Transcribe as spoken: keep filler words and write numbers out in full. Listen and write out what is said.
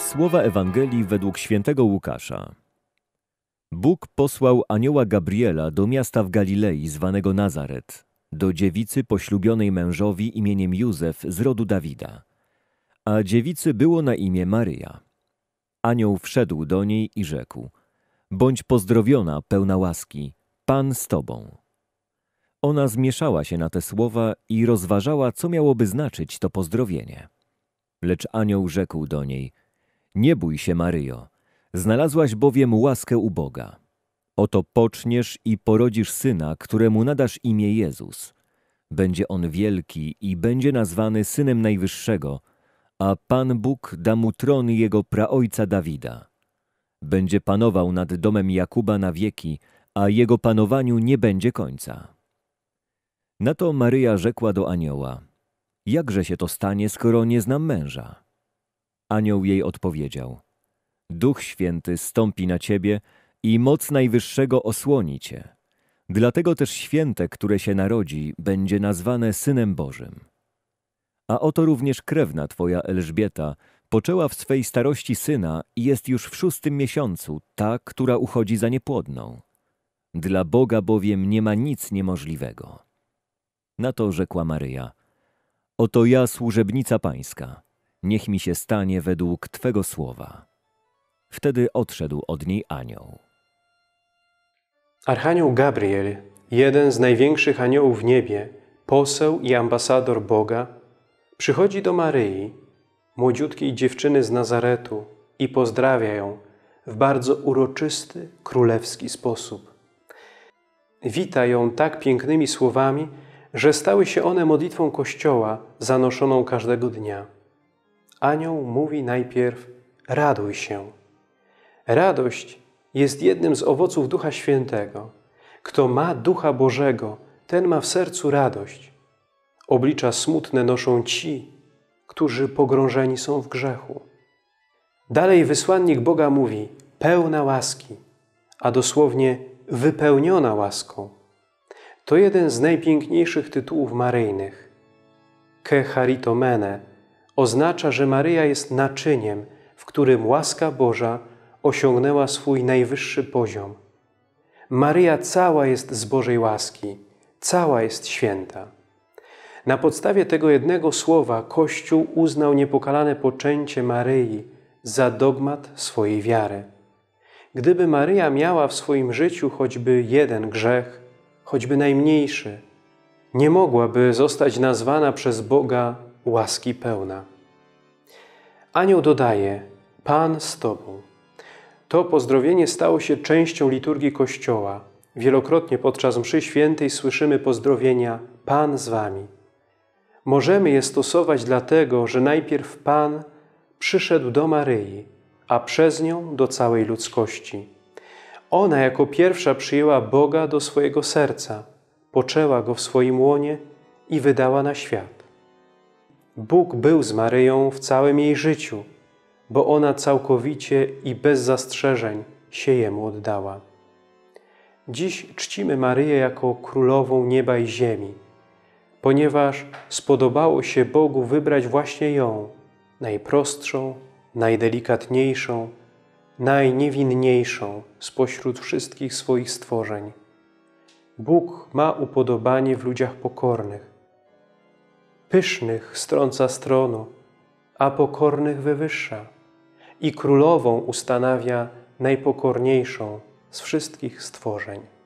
Słowa Ewangelii według świętego Łukasza. Bóg posłał anioła Gabriela do miasta w Galilei zwanego Nazaret, do dziewicy poślubionej mężowi imieniem Józef z rodu Dawida. A dziewicy było na imię Maryja. Anioł wszedł do niej i rzekł: bądź pozdrowiona, pełna łaski, Pan z tobą. Ona zmieszała się na te słowa i rozważała, co miałoby znaczyć to pozdrowienie. Lecz anioł rzekł do niej: nie bój się, Maryjo, znalazłaś bowiem łaskę u Boga. Oto poczniesz i porodzisz syna, któremu nadasz imię Jezus. Będzie on wielki i będzie nazwany Synem Najwyższego, a Pan Bóg da mu tron jego praojca Dawida. Będzie panował nad domem Jakuba na wieki, a jego panowaniu nie będzie końca. Na to Maryja rzekła do anioła: jakże się to stanie, skoro nie znam męża? Anioł jej odpowiedział: Duch Święty stąpi na ciebie i moc Najwyższego osłoni cię. Dlatego też święte, które się narodzi, będzie nazwane Synem Bożym. A oto również krewna twoja Elżbieta poczęła w swej starości syna i jest już w szóstym miesiącu, ta, która uchodzi za niepłodną. Dla Boga bowiem nie ma nic niemożliwego. Na to rzekła Maryja: oto ja, służebnica pańska, niech mi się stanie według twego słowa. Wtedy odszedł od niej anioł. Archanioł Gabriel, jeden z największych aniołów w niebie, poseł i ambasador Boga, przychodzi do Maryi, młodziutkiej dziewczyny z Nazaretu, i pozdrawia ją w bardzo uroczysty, królewski sposób. Wita ją tak pięknymi słowami, że stały się one modlitwą Kościoła zanoszoną każdego dnia. Anioł mówi najpierw: raduj się. Radość jest jednym z owoców Ducha Świętego. Kto ma Ducha Bożego, ten ma w sercu radość. Oblicza smutne noszą ci, którzy pogrążeni są w grzechu. Dalej wysłannik Boga mówi: pełna łaski, a dosłownie wypełniona łaską. To jeden z najpiękniejszych tytułów maryjnych. Ke charitomene oznacza, że Maryja jest naczyniem, w którym łaska Boża osiągnęła swój najwyższy poziom. Maryja cała jest z Bożej łaski, cała jest święta. Na podstawie tego jednego słowa Kościół uznał niepokalane poczęcie Maryi za dogmat swojej wiary. Gdyby Maryja miała w swoim życiu choćby jeden grzech, choćby najmniejszy, nie mogłaby zostać nazwana przez Boga łaski pełna. Anioł dodaje: Pan z tobą. To pozdrowienie stało się częścią liturgii Kościoła. Wielokrotnie podczas mszy świętej słyszymy pozdrowienia: Pan z wami. Możemy je stosować dlatego, że najpierw Pan przyszedł do Maryi, a przez nią do całej ludzkości. Ona jako pierwsza przyjęła Boga do swojego serca, poczęła Go w swoim łonie i wydała na świat. Bóg był z Maryją w całym jej życiu, bo ona całkowicie i bez zastrzeżeń się Jemu oddała. Dziś czcimy Maryję jako królową nieba i ziemi, ponieważ spodobało się Bogu wybrać właśnie ją, najprostszą, najdelikatniejszą, najniewinniejszą spośród wszystkich swoich stworzeń. Bóg ma upodobanie w ludziach pokornych. Pysznych strąca z tronu, a pokornych wywyższa. I królową ustanawia najpokorniejszą z wszystkich stworzeń.